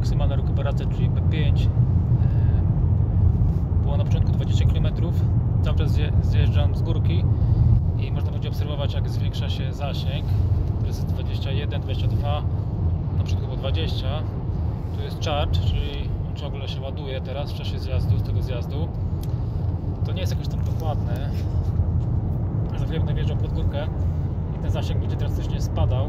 maksymalna rekuperacja, czyli P5. Było na początku 20 km. Cały czas zjeżdżam z górki i można będzie obserwować, jak zwiększa się zasięg. Teraz jest 21, 22, na początku było 20. Tu jest charge, czyli on ciągle się ładuje teraz w czasie zjazdu, z tego zjazdu. To nie jest jakoś tam dokładne. Za chwilę będę wjeżdżał pod górkę i ten zasięg będzie drastycznie spadał.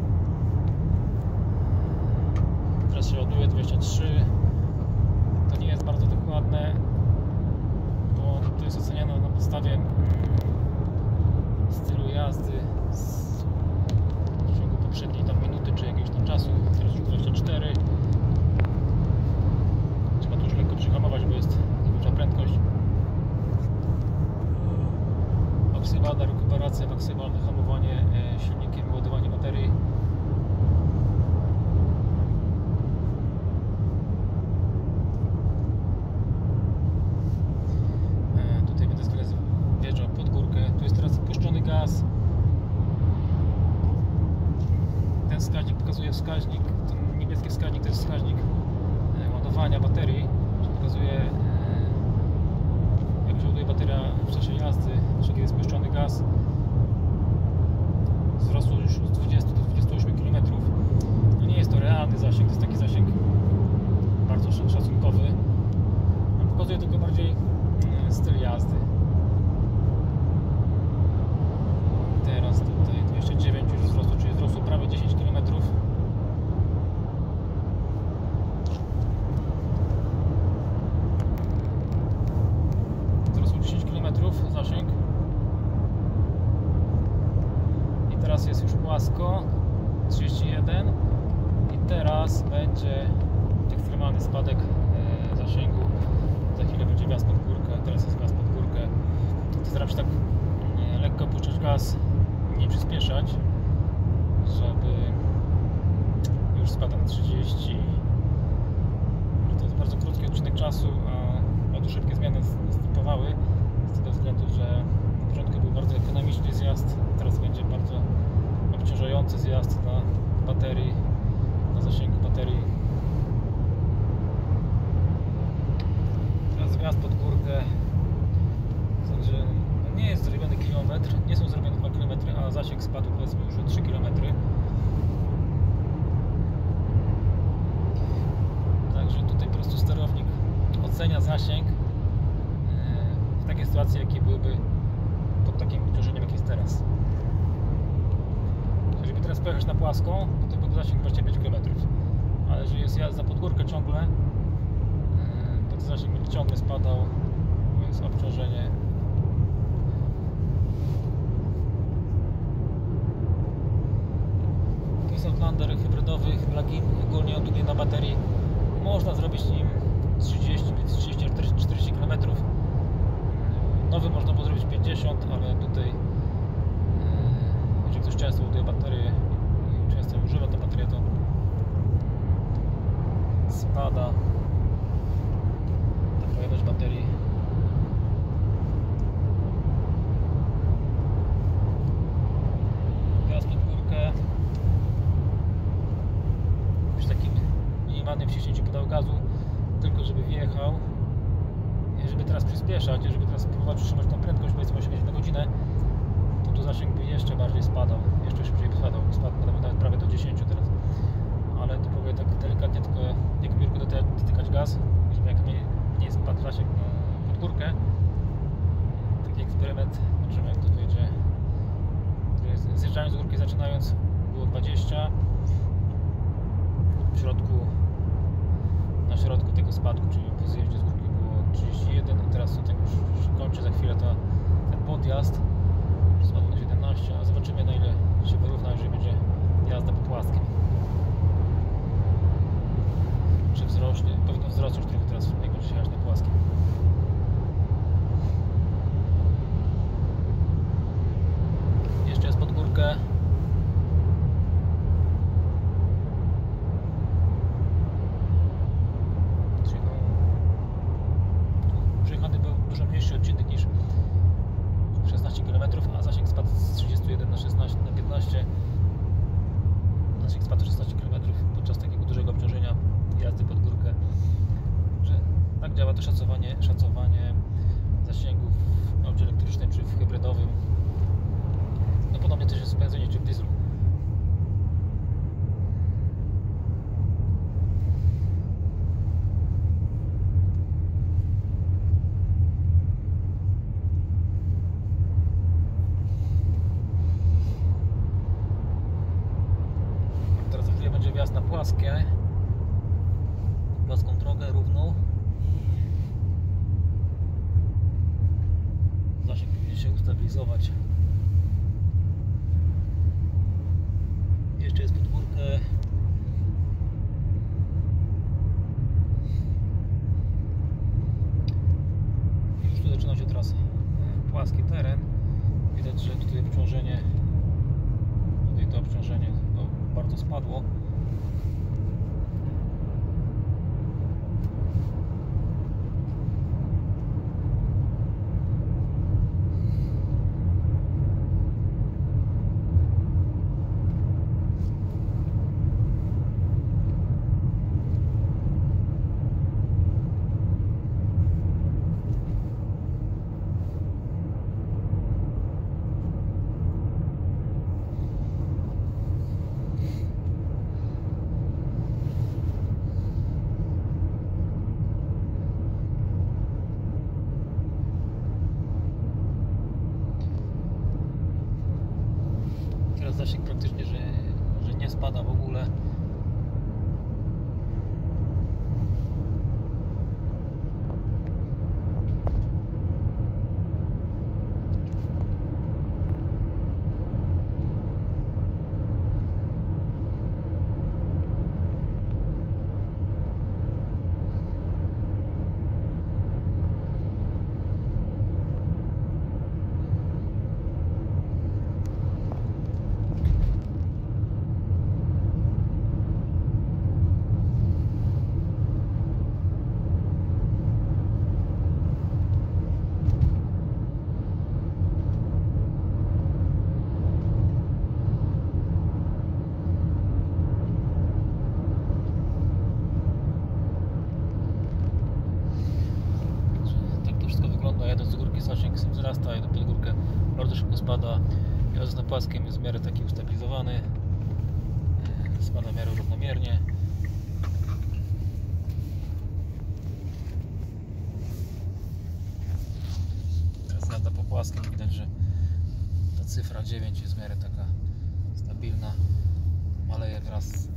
Teraz się ładuje 23. To nie jest bardzo dokładne, bo to jest oceniane na podstawie stylu jazdy w ciągu poprzedniej tam minuty czy jakiegoś tam czasu. Teraz już 24. Trzeba tu już lekko przyhamować, bo jest duża prędkość. Maksymalna rekuperacja, maksymalne hamowanie silnikiem, ładowanie baterii. Tutaj będę teraz wjeżdżał pod górkę. Tu jest teraz puszczony gaz. Ten wskaźnik pokazuje wskaźnik, ten niebieski wskaźnik to jest wskaźnik ładowania baterii. Pokazuje, jak się ładuje bateria w czasie jazdy, kiedy jest puszczony gaz. Wzrosło już z 20 do 28 km. No nie jest to realny zasięg, to jest taki zasięg bardzo szacunkowy. Pokazuje tylko bardziej styl jazdy. Teraz tutaj 29 już wzrosło, czyli wzrosło prawie 10 km. Wzrosło 10 km zasięg. I teraz jest już płasko 31 i teraz będzie ekstremalny spadek zasięgu. Za chwilę będzie gaz pod górkę, teraz jest gaz pod górkę. To staram się tak lekko puszczać gaz, nie przyspieszać, żeby już spadł na 30. To jest bardzo krótki odcinek czasu, a bardzo szybkie zmiany następowały z tego względu, że na początku był bardzo ekonomiczny zjazd, teraz będzie bardzo obciążający zjazd na baterii, na zasięgu baterii. Teraz wjazd pod górkę, także nie jest zrobiony kilometr, nie są zrobione 2 km, a zasięg spadł powiedzmy już o 3 km. Także tutaj po prostu sterownik ocenia zasięg w takiej sytuacji, jakie byłyby pod takim obciążeniem, jak jest teraz. Jeżeli teraz pojechać na płaską, to byłby zasięg 25 km, ale jeżeli jest jazda pod górkę ciągle, to ten zasięg będzie ciągle spadał, bo jest obciążenie. To jest Outlander hybrydowy, plug-in, ogólnie on tutaj na baterii można zrobić nim 30-40 km. Nowy można było zrobić 50, ale tutaj jeżeli ktoś często ładuje baterię i często używa tę baterię, to spada ta pojemność baterii. Gaz pod górkę przy takim minimalnym wciśnięciu pedału gazu, tylko żeby wjechał. Żeby teraz przyspieszać, żeby teraz próbować utrzymać tą prędkość, powiedzmy 80 na godzinę, to tu zasięg by jeszcze bardziej spadał, jeszcze szybciej spadał, nawet prawie do 10 teraz. Ale tu próbuję tak delikatnie, tylko jak biurku dotykać gaz, żeby jak nie spadł zasięg pod górkę. Taki eksperyment, zobaczymy, jak to wyjdzie. Zjeżdżając z górki, zaczynając, było 20, w środku, na środku tego spadku, czyli po zjeździe z górki 31, a teraz tutaj już kończy za chwilę ten podjazd, spadł na 17, a zobaczymy, na ile się wyrówna, jeżeli będzie jazda po płaskim. Czy wzrośnie? Powinno wzrosnąć trochę teraz, jak będzie się jechać na płaskim. Jeszcze jest pod górkę. Dużo mniejszy odcinek niż 16 km, a zasięg spadł z 31 na 16 na 15. to szacowanie zasięgów w aucie elektrycznym czy w hybrydowym. No podobnie też jest w benzynie czy w dieslu. Teraz za chwilę będzie wjazd na płaską drogę równą. Zasięg powinien się ustabilizować. Jeszcze jest pod górkę. I już tu zaczyna się teraz płaski teren. Widać, że tutaj obciążenie, to obciążenie bardzo spadło. Teraz zasięg praktycznie, że nie spada w ogóle. Jadąc z górki zasięg wzrasta, jadąc pod górkę bardzo szybko spada. Jadąc na płaskim jest w miarę taki ustabilizowany, spada w miarę równomiernie. Teraz jazda po płaskim, widać, że ta cyfra 9 jest w miarę taka stabilna, maleje wraz